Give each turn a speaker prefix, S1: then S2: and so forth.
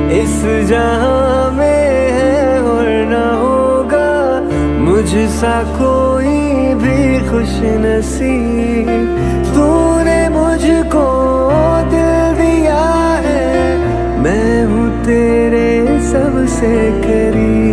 S1: इस जहां में है और ना होगा मुझसा कोई भी खुश नसीब। तूने मुझको दिल दिया है, मैं हूँ तेरे सबसे करीब।